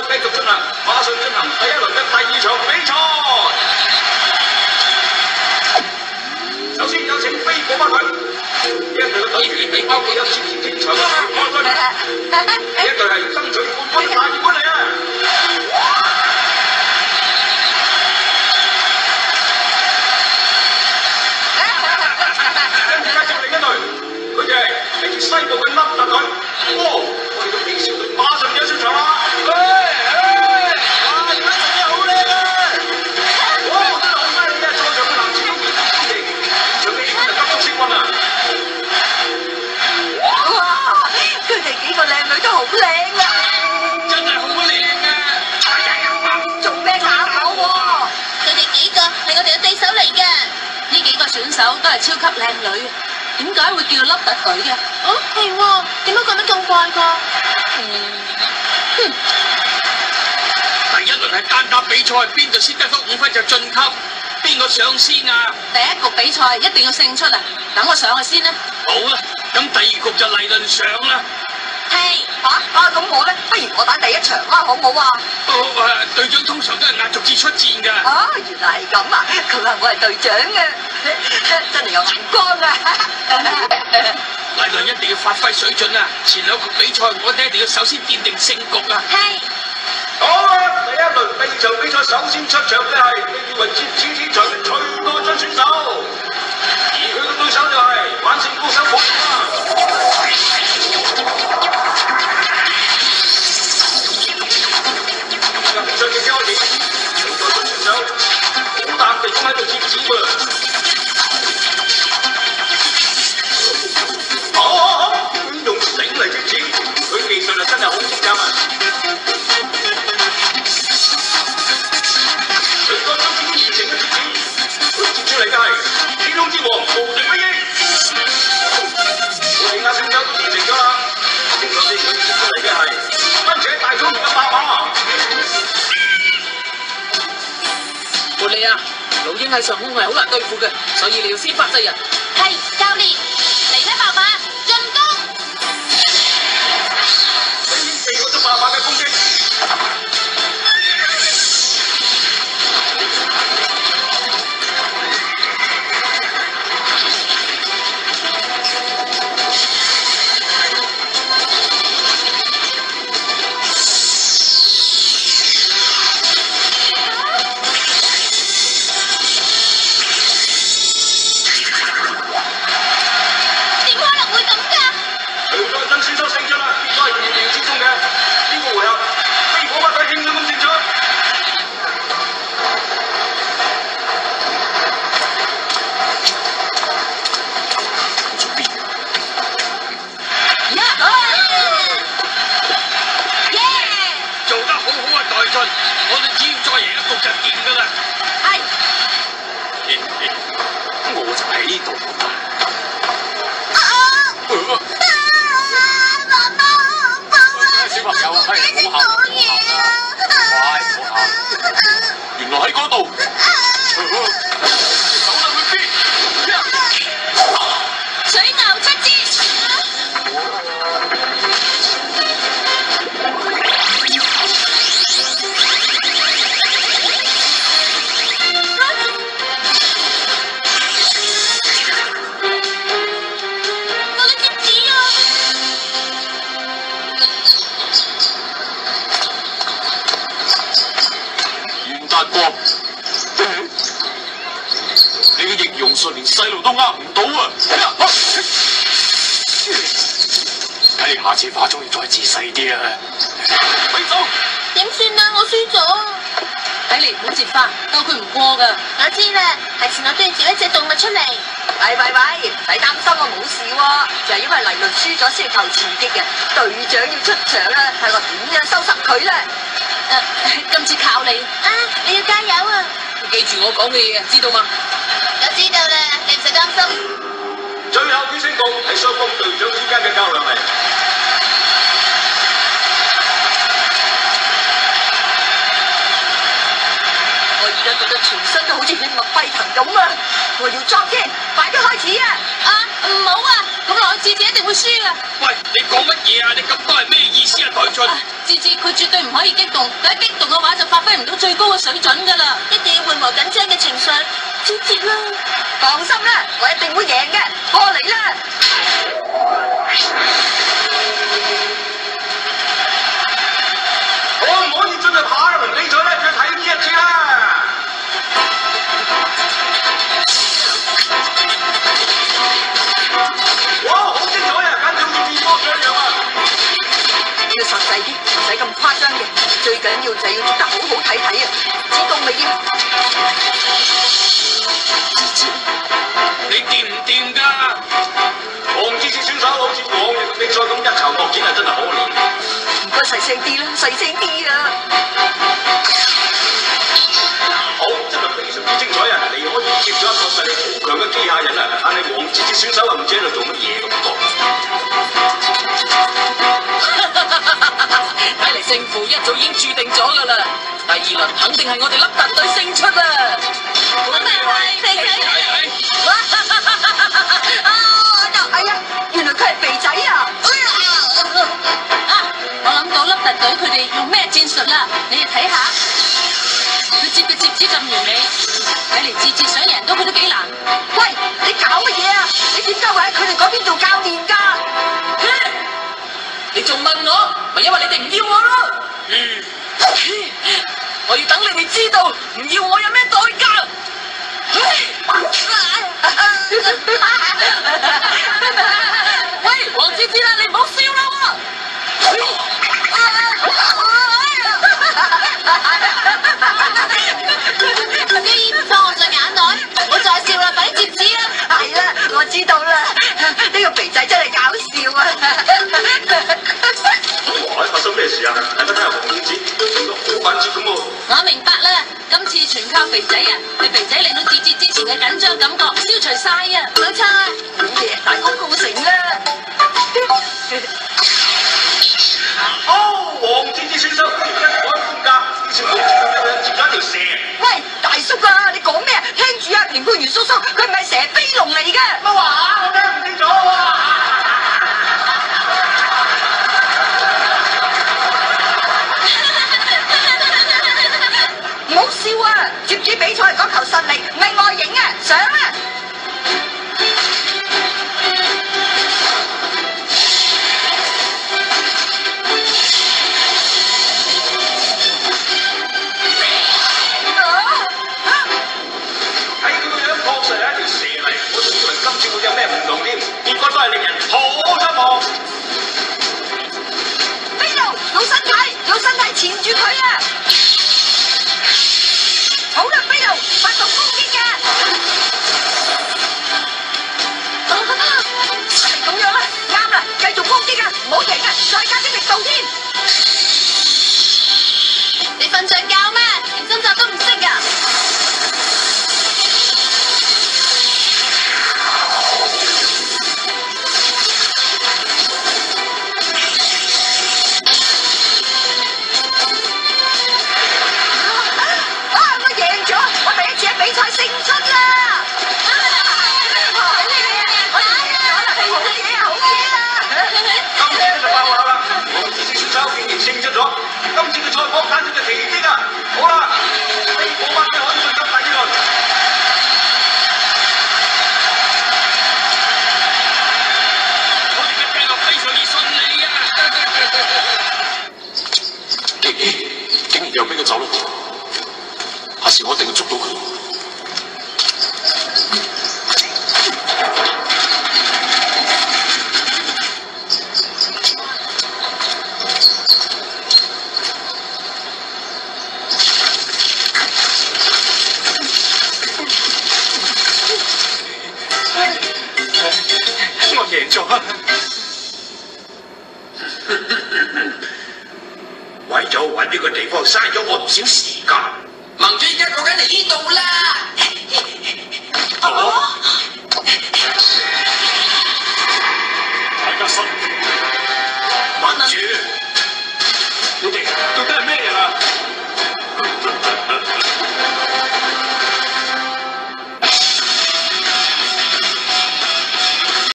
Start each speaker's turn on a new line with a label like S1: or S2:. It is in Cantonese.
S1: 繼續進行，馬上進行第一輪嘅第二場比賽。首先有請飛虎巴隊，呢一隊嘅隊員包括有接連擊場嘅海軍，呢一隊係爭取冠軍嘅大熱門嚟啊！跟住介紹另一隊，佢哋係嚟自西部嘅凹凸隊。哦，我哋嘅美少隊馬上就出場啦！哇，點解做嘢好靚啊！哇，真係好犀利啊！在場嘅男子都熱烈支持，場氣氛就急速升溫啊！
S2: 哇，佢哋幾個靚女都好靚啊！
S3: 真係好靚啊！
S2: 做咩搞我？
S4: 佢哋幾個係我哋嘅對手嚟㗎。
S5: 呢幾個選手都係超級靚女，點解會叫凹凸隊嘅？
S4: 哦，係喎，點解講得咁怪㗎？
S3: 第一輪係單打比賽，邊度先得到5分就晉級，邊個上先啊？
S5: 第一局比賽一定要勝出啊！等我上去先啦。
S3: 好啦，咁第二局就嚟輪上啦。
S2: 係咁我咧，不如我打第一場啦，好唔好啊？
S3: 隊長通常都係壓軸至出戰㗎。
S2: 原來係咁啊！佢話我係隊長啊，真係有眼光啊！
S3: 嚟輪一定要發揮水準啊！前兩局比賽我哋一定要首先奠定勝局啊！
S4: 係。
S1: 好啦，第一輪第二場比賽首先出場嘅係被譽為接此天才嘅徐國俊選手，而佢嘅對手就係玩勝高手黃比賽嘅開始，徐國俊選手好淡定咁喺度接子喎。好，用繩嚟接子，佢技術啊真係好精湛啊！徐國俊展現成嘅接子，佢接出嚟嘅係天空之王無敵飛鷹。我哋亞選手都完成咗啦，接落嚟佢接出嚟嘅係跟住喺大草原嘅白馬。
S5: 狐狸啊，老鷹喺上空係好難對付嘅，所以你要先發制人。
S4: 係，教練，嚟啦，白馬，進攻！
S1: 飛鷹避過咗白馬嘅攻擊。
S3: 我哋只要再贏一局就掂㗎啦。
S2: 係。
S1: 我就喺呢度。小朋友，係唔好喊，乖，唔好喊。原來喺嗰度。手能去邊？
S4: 水牛出戰。
S1: 你嘅形容術連細路都呃唔到啊！睇下次化妝要再仔細啲啊！快走！
S4: 點算啊？我輸咗。
S5: 睇嚟冇折法，鬥佢唔過㗎。
S4: 我知啦，下次我都要召一隻動物出嚟。
S2: 喂，唔使擔心我冇事喎，就係因為黎倫輸咗先求刺激嘅。隊長要出場啦，睇我點樣收拾佢啦！
S5: 今次靠你
S4: 啊！你要加油啊！
S5: 記住我講嘅嘢，知道嗎？
S4: 我知道啦，你唔使擔心。
S1: 最後決勝局係雙方隊長之間嘅較量嚟。
S2: 我而家覺得全身都好似血脈沸騰咁啊！我要裝先，快啲開始啊！
S4: 啊，唔好啊！ 咁落去，志志一定會輸啊！
S3: 喂，你講乜嘢啊？你咁多係咩意思啊？台俊，
S4: 志志佢絕對唔可以激動，佢一激動嘅話就發揮唔到最高嘅水準噶啦，一定要緩和緊張嘅情緒。志志啦，
S2: 放心啦，我一定會贏嘅，過嚟啦！
S1: 可唔可以進入下一輪比賽咧？要睇呢一次啦！哇，好精彩啊！簡直好似電波一樣啊！
S2: 要實際啲，唔使咁誇張嘅，最緊要就係要捉得好好睇睇啊！知道未啊？
S3: 你掂唔掂㗎？
S1: 黃志志選手好似往日嘅比賽咁一籌莫展啊，真係可憐。
S2: 唔該細聲啲啦，細聲啲啊！
S1: 好，真係非常之精彩啊！你可以接咗一個實力好強嘅機械人啊，但係黃志志選手啊，唔知喺度做乜嘢咁多。
S5: 睇嚟勝負一早已經注定咗㗎啦，第二輪肯定係我哋粒特隊勝出啊！
S4: 咁咪係肥仔。
S2: 哎呀，原來佢係肥仔啊！
S4: 我諗到粒特隊佢哋用咩戰術啦，你哋睇下，佢接嘅接子咁完美，睇嚟志志想贏到佢都幾難。
S2: 喂，你搞乜嘢啊？你點解會喺佢哋嗰邊做教練㗎？
S5: 你仲問我，咪因為你哋唔要我咯？我要等你哋知道唔要我有咩代價。喂，黃志志啦，你唔好笑啦喎！
S4: 既然唔放我在眼內，唔好再笑啦，快啲接子啦！
S2: 係啦，我知道啦，呢個肥仔真係搞笑啊！
S1: 哇！發生咩事啊？大家睇下黃志志都做到好反接咁喎。
S4: 我明白啦，今次全靠肥仔啊！係肥仔令到志志之前嘅緊張感覺消除晒啊！冇錯，
S2: 好嘢，大功告成啦！
S1: 哦，黃志志選手居然一改風格，以前冇接到一樣接咗一條蛇。
S2: 喂，大叔啊，你講咩啊？聽住啊，評判員叔叔，佢唔係蛇飛龍嚟嘅。
S1: 乜話？我聽唔清楚喎。
S2: 唔好笑啊！接子比賽係講求實力，唔係外形啊！上啊！
S1: 睇佢個樣確實係一條蛇嚟，我仲以為今次會有咩唔同添，結果都係令人好失望。
S2: 飛龍用身體纏住佢啊！好啦，飛龍發動攻擊啊！係咁樣啦，啱啦，繼續攻擊啊，唔好停啊，再加啲力度添。
S4: 你瞓着覺咩？連掙扎都唔識啊！
S2: 我贏咗，我第一次喺比賽勝出啦！
S1: 今次就爆冷啦！黃志志選手竟然勝出咗，今次嘅賽果簡直係奇蹟啊！好啦，第二個班嘅可以進入第二輪。
S3: 我哋嘅計劃非常之順利啊！
S6: 竟然又俾佢走啦！下次我一定要捉到佢。
S1: 我贏咗，為咗揾呢個地方嘥咗我唔少時間。
S3: 盟主而家過緊嚟呢度啦！
S6: 大家辛苦